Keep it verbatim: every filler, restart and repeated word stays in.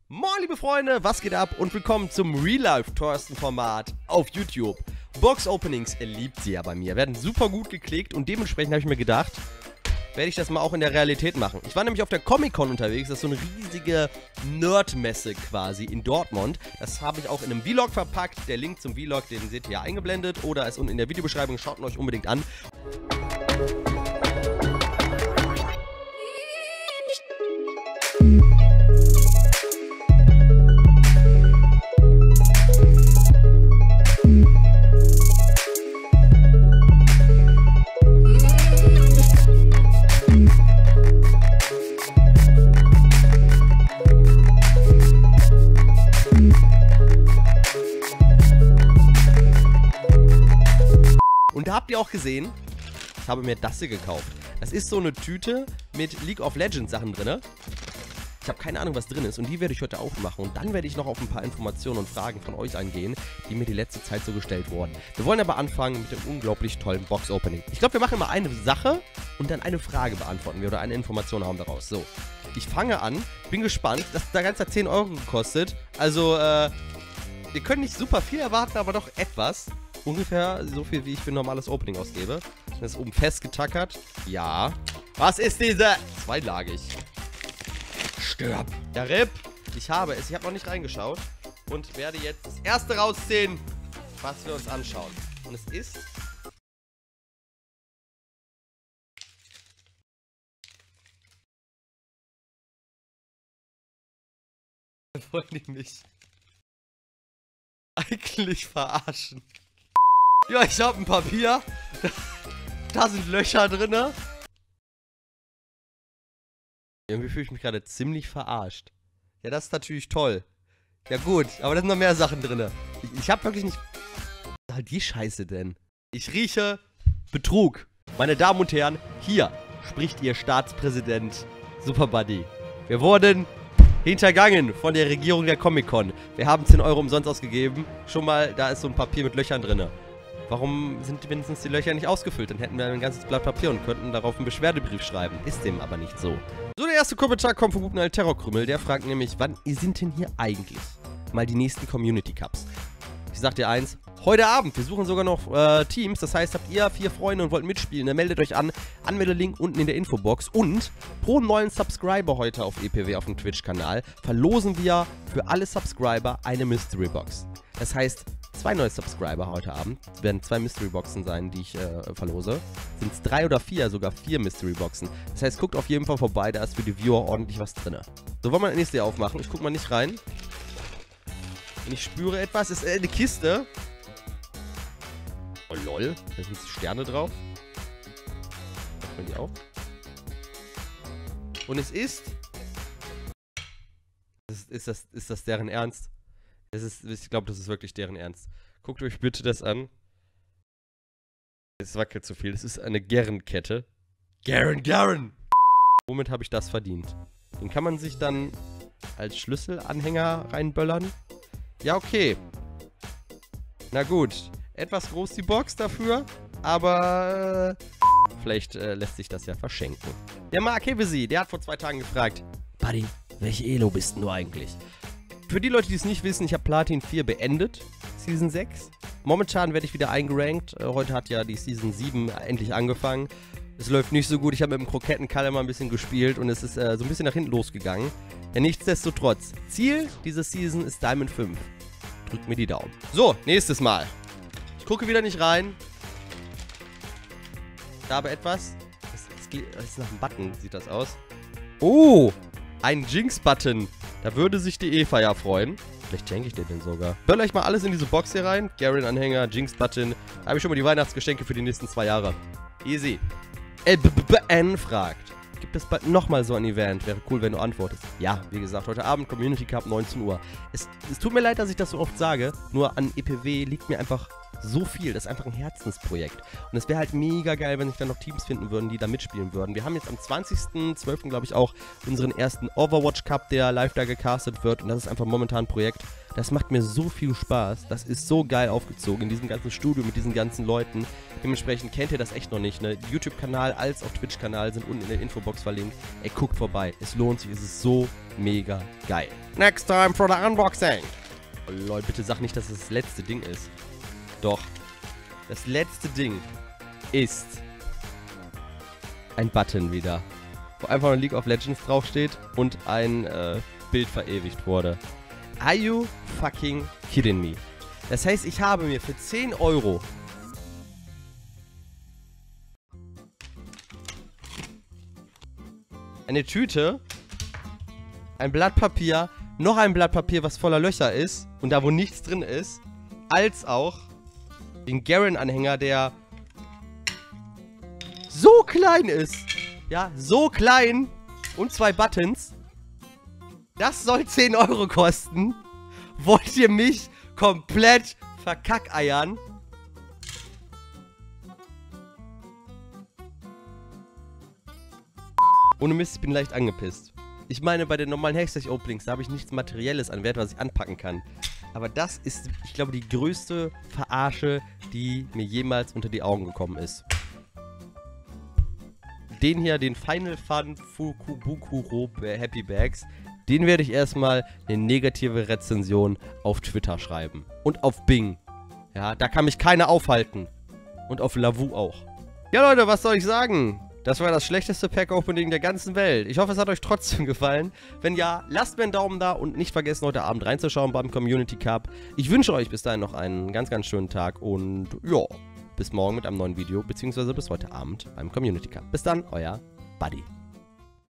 Moin liebe Freunde, was geht ab und willkommen zum Real-Life-Thorsten-Format auf YouTube. Box-Openings liebt sie ja bei mir, werden super gut geklickt und dementsprechend habe ich mir gedacht, werde ich das mal auch in der Realität machen. Ich war nämlich auf der Comic-Con unterwegs, das ist so eine riesige Nerd-Messe quasi in Dortmund. Das habe ich auch in einem Vlog verpackt, der Link zum Vlog, den seht ihr ja eingeblendet oder ist unten in der Videobeschreibung, schaut ihn euch unbedingt an. Und da habt ihr auch gesehen, ich habe mir das hier gekauft. Das ist so eine Tüte mit League of Legends Sachen drin. Ich habe keine Ahnung, was drin ist und die werde ich heute aufmachen. Und dann werde ich noch auf ein paar Informationen und Fragen von euch eingehen, die mir die letzte Zeit so gestellt wurden. Wir wollen aber anfangen mit dem unglaublich tollen Box-Opening. Ich glaube, wir machen immer eine Sache und dann eine Frage beantworten wir oder eine Information haben daraus. So, ich fange an, bin gespannt. Das hat da ganz zehn Euro gekostet. Also, äh, wir können nicht super viel erwarten, aber doch etwas. Ungefähr so viel, wie ich für ein normales Opening ausgebe. Das ist oben festgetackert. Ja. Was ist diese? Zweilagig. Stirb. Ja, R I P. Ich habe es. Ich habe noch nicht reingeschaut. Und werde jetzt das erste rausziehen, was wir uns anschauen. Und es ist... Wollen die mich eigentlich verarschen? Ja, ich habe ein Papier. Da sind Löcher drin. Irgendwie fühle ich mich gerade ziemlich verarscht. Ja, das ist natürlich toll. Ja gut, aber da sind noch mehr Sachen drin. Ich, ich habe wirklich nicht... Was soll die Scheiße denn? Ich rieche Betrug. Meine Damen und Herren, hier spricht Ihr Staatspräsident Super Buddy. Wir wurden hintergangen von der Regierung der Comic-Con. Wir haben zehn Euro umsonst ausgegeben. Schon mal, da ist so ein Papier mit Löchern drin. Warum sind wenigstens die Löcher nicht ausgefüllt? Dann hätten wir ein ganzes Blatt Papier und könnten darauf einen Beschwerdebrief schreiben. Ist dem aber nicht so. So, der erste Kommentar kommt vom guten alten Terrorkrümel. Der fragt nämlich, wann sind denn hier eigentlich mal die nächsten Community Cups? Ich sag dir eins, heute Abend. Wir suchen sogar noch äh, Teams. Das heißt, habt ihr vier Freunde und wollt mitspielen, dann meldet euch an. Anmeldelink unten in der Infobox. Und pro neuen Subscriber heute auf E P W auf dem Twitch-Kanal verlosen wir für alle Subscriber eine Mystery Box. Das heißt, zwei neue Subscriber heute Abend. Es werden zwei Mystery Boxen sein, die ich äh, verlose. Sind es drei oder vier, sogar vier Mystery Boxen. Das heißt, guckt auf jeden Fall vorbei, da ist für die Viewer ordentlich was drin. So, wollen wir das nächste aufmachen. Ich guck mal nicht rein. Und ich spüre etwas. Es ist äh, eine Kiste. Oh lol, da sind Sterne drauf. Machen wir die auf. Und es ist... Ist, ist, das, ist das deren Ernst? Das ist, ich glaube, das ist wirklich deren Ernst. Guckt euch bitte das an. Es wackelt zu viel. Das ist eine Gern-Kette. Gern, Gern! Womit habe ich das verdient? Den kann man sich dann als Schlüsselanhänger reinböllern. Ja, okay. Na gut. Etwas groß die Box dafür, aber äh, vielleicht äh, lässt sich das ja verschenken. Der Mark Hevesi, der hat vor zwei Tagen gefragt, Buddy, welche Elo bist denn du eigentlich? Für die Leute, die es nicht wissen, ich habe Platin vier beendet, Season sechs. Momentan werde ich wieder eingerankt. Äh, heute hat ja die Season sieben endlich angefangen. Es läuft nicht so gut. Ich habe mit dem Krokettenkalle mal ein bisschen gespielt und es ist äh, so ein bisschen nach hinten losgegangen. Ja, nichtsdestotrotz. Ziel dieser Season ist Diamond fünf. Drückt mir die Daumen. So, nächstes Mal. Ich gucke wieder nicht rein. Da habe etwas. Das, das, das ist nach einem Button, sieht das aus. Oh! Ein Jinx-Button. Da würde sich die Eva ja freuen. Vielleicht schenke ich dir den sogar. Böller ich mal alles in diese Box hier rein. Garen-Anhänger, Jinx-Button. Da habe ich schon mal die Weihnachtsgeschenke für die nächsten zwei Jahre. Easy. L B B N fragt. Gibt es bald nochmal so ein Event? Wäre cool, wenn du antwortest. Ja, wie gesagt, heute Abend Community Cup, neunzehn Uhr. Es, es tut mir leid, dass ich das so oft sage. Nur an E P W liegt mir einfach so viel. Das ist einfach ein Herzensprojekt. Und es wäre halt mega geil, wenn sich dann noch Teams finden würden, die da mitspielen würden. Wir haben jetzt am zwanzigsten zwölften glaube ich, auch unseren ersten Overwatch Cup, der live da gecastet wird. Und das ist einfach momentan ein Projekt, Das macht mir so viel Spaß. Das ist so geil aufgezogen in diesem ganzen Studio mit diesen ganzen Leuten. Dementsprechend kennt ihr das echt noch nicht, ne? YouTube-Kanal als auch Twitch-Kanal sind unten in der Infobox verlinkt. Ey, guckt vorbei. Es lohnt sich. Es ist so mega geil. Next time for the unboxing. Oh, Leute, bitte sag nicht, dass es das letzte Ding ist. Doch. Das letzte Ding ist ein Button wieder. Wo einfach ein League of Legends draufsteht und ein äh, Bild verewigt wurde. Are you fucking kidding me? Das heißt, ich habe mir für zehn Euro eine Tüte, ein Blatt Papier, noch ein Blatt Papier, was voller Löcher ist und da wo nichts drin ist, als auch den Garen-Anhänger, der so klein ist. Ja, so klein und zwei Buttons. Das soll zehn Euro kosten. Wollt ihr mich komplett verkackeiern? Ohne Mist, ich bin leicht angepisst. Ich meine, bei den normalen Hextech-Openings, da habe ich nichts Materielles an Wert, was ich anpacken kann. Aber das ist, ich glaube, die größte Verarsche, die mir jemals unter die Augen gekommen ist. Den hier, den Final Fun Fukubukuro Happy Bags, den werde ich erstmal eine negative Rezension auf Twitter schreiben. Und auf Bing. Ja, da kann mich keiner aufhalten. Und auf Lavu auch. Ja, Leute, was soll ich sagen? Das war das schlechteste Pack-Opening der ganzen Welt. Ich hoffe, es hat euch trotzdem gefallen. Wenn ja, lasst mir einen Daumen da und nicht vergessen, heute Abend reinzuschauen beim Community Cup. Ich wünsche euch bis dahin noch einen ganz, ganz schönen Tag und ja, bis morgen mit einem neuen Video, beziehungsweise bis heute Abend beim Community Cup. Bis dann, euer Buddy.